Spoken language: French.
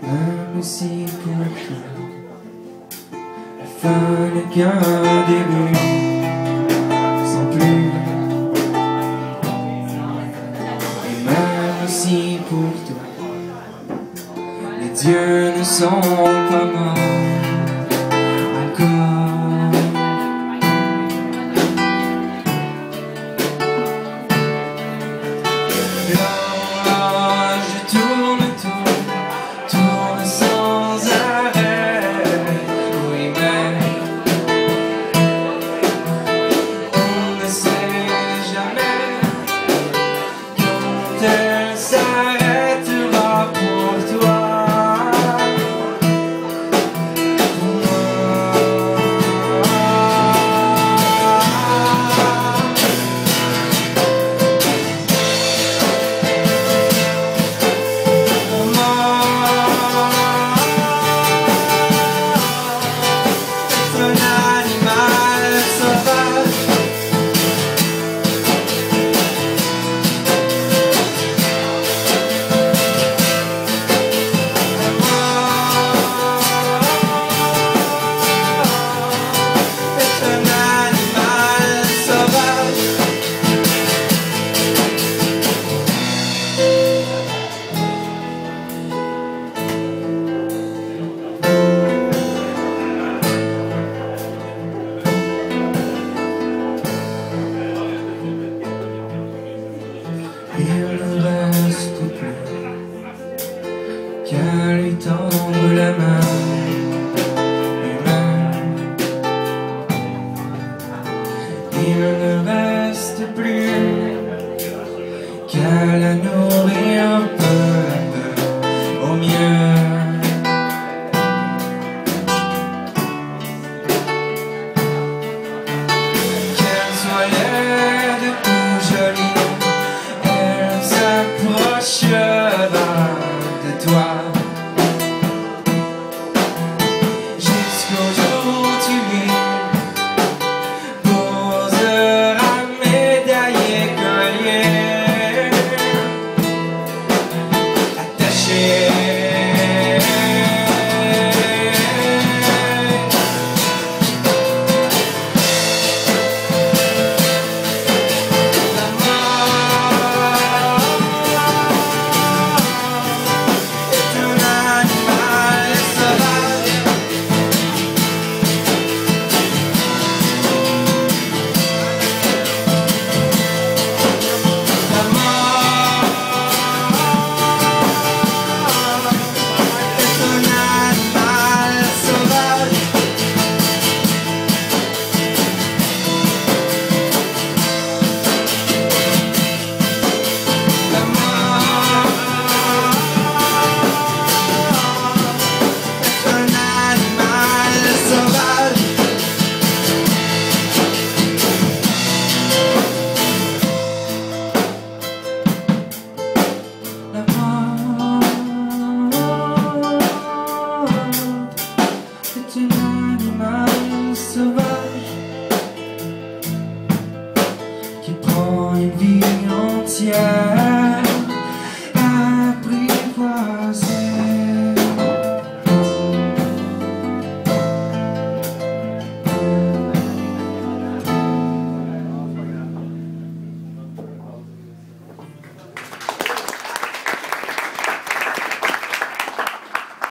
Même si pour toi la fin n'est qu'un début sans plus. Et même si pour toi les dieux ne sont pas morts encore. Tourne sans arrêt, oui mais on ne sait jamais quand elle s'arrêtera pour toi. Il ne reste plus qu'à lui tendre la main humaine. Il ne reste plus qu'à la nourrir